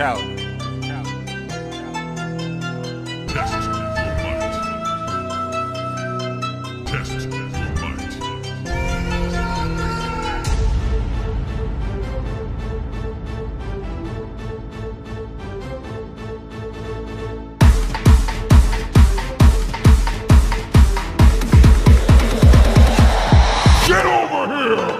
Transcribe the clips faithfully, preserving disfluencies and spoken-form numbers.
Talent. Test your might. Test your might. Get over here!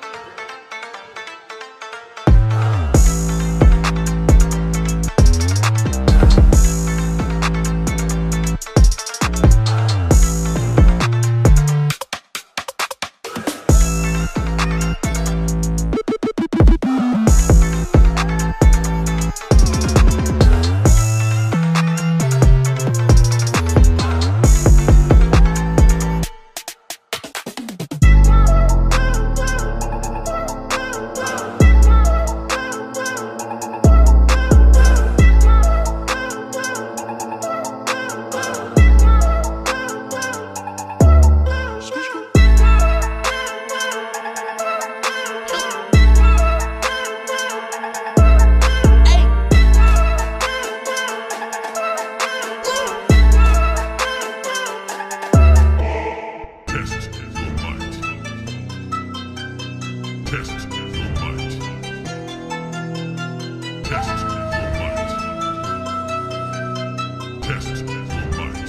Test your might. Test your might. Test your might.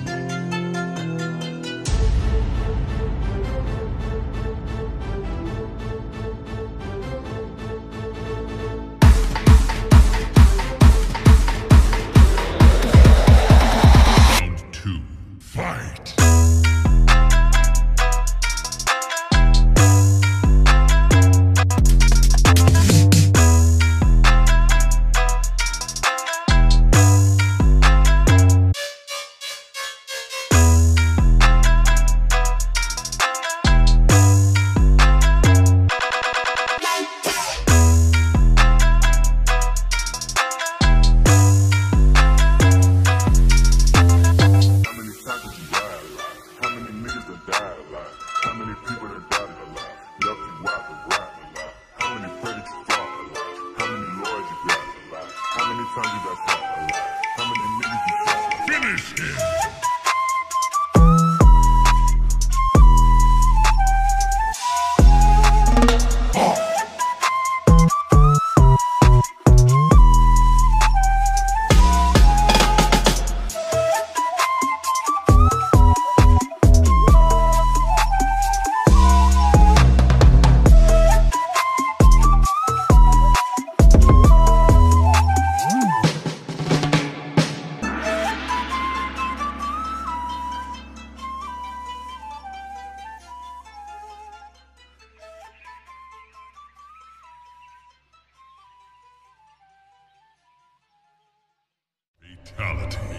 Round two, fight! How many people that died alive? Left you out the right alive? How many predators you fought alive? How many lawyers you got alive? How many times you got shot alive? How many niggas you shot alive? Finish him! Fatality.